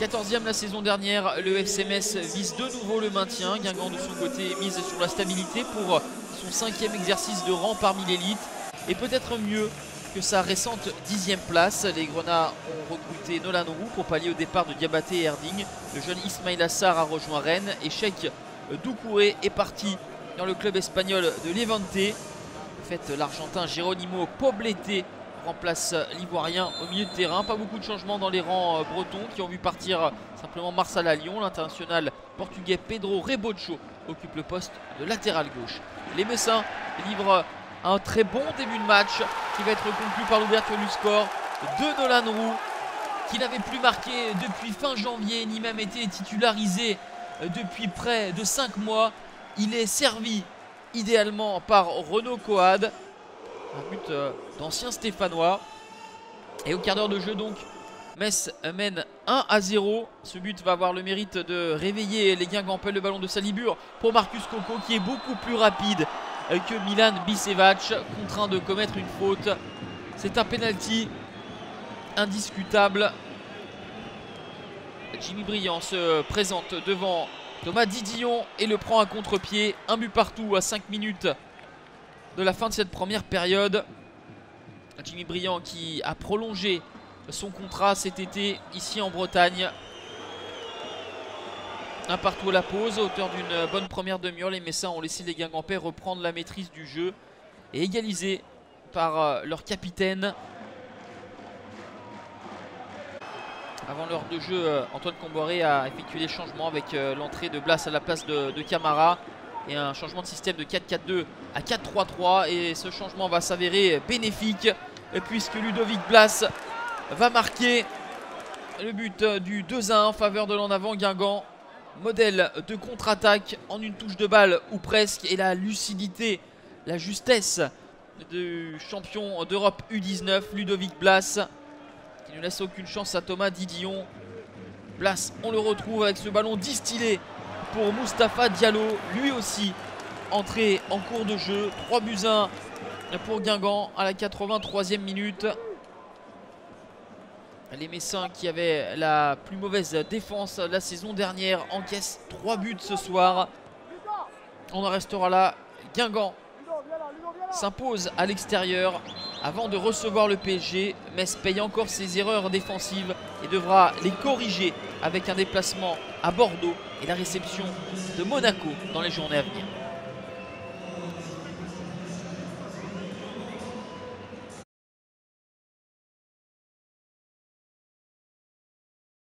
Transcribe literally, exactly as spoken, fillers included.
quatorzième la saison dernière, le F C Metz vise de nouveau le maintien. Guingamp de son côté mise sur la stabilité pour son cinquième exercice de rang parmi l'élite. Et peut-être mieux que sa récente dixième place. Les Grenats ont recruté Nolan Roux pour pallier au départ de Diabaté et Erding. Le jeune Ismail Assar a rejoint Rennes et Cheikh Doucouré est parti dans le club espagnol de Levante. En fait, l'Argentin Geronimo Poblete remplace l'Ivoirien au milieu de terrain. Pas beaucoup de changements dans les rangs bretons qui ont vu partir simplement Marsala à Lyon. L'international portugais Pedro Rebocho occupe le poste de latéral gauche. Les Messins livrent un très bon début de match qui va être conclu par l'ouverture du score de Nolan Roux, qui n'avait plus marqué depuis fin janvier ni même été titularisé depuis près de cinq mois. Il est servi idéalement par Renaud Coad, un but d'ancien Stéphanois. Et au quart d'heure de jeu donc, Metz mène un à zéro. Ce but va avoir le mérite de réveiller les Guingampais. Le ballon de Salibur pour Marcus Coco qui est beaucoup plus rapide que Milan Bisevac, contraint de commettre une faute. C'est un penalty indiscutable. Jimmy Briand se présente devant Thomas Didillon et le prend à contre-pied. Un but partout à cinq minutes de la fin de cette première période. Jimmy Briand qui a prolongé son contrat cet été ici en Bretagne. Un partout à la pause, à hauteur d'une bonne première demi-heure. Les Messins ont laissé les Guingampais reprendre la maîtrise du jeu et égalisé par leur capitaine. Avant l'heure de jeu, Antoine Comboiré a effectué des changements avec l'entrée de Blas à la place de, de Camara et un changement de système de quatre quatre deux à quatre trois trois. Et ce changement va s'avérer bénéfique puisque Ludovic Blas va marquer le but du deux à un en faveur de l'en avant Guingamp. Modèle de contre-attaque en une touche de balle ou presque, et la lucidité, la justesse du champion d'Europe U dix-neuf Ludovic Blas qui ne laisse aucune chance à Thomas Didillon. Blas, on le retrouve avec ce ballon distillé pour Moustapha Diallo, lui aussi entré en cours de jeu. Trois buts à un pour Guingamp à la quatre-vingt-troisième minute. Les Messins qui avaient la plus mauvaise défense la saison dernière encaissent trois buts ce soir. On en restera là. Guingamp s'impose à l'extérieur avant de recevoir le P S G. Metz paye encore ses erreurs défensives et devra les corriger avec un déplacement à Bordeaux et la réception de Monaco dans les journées à venir.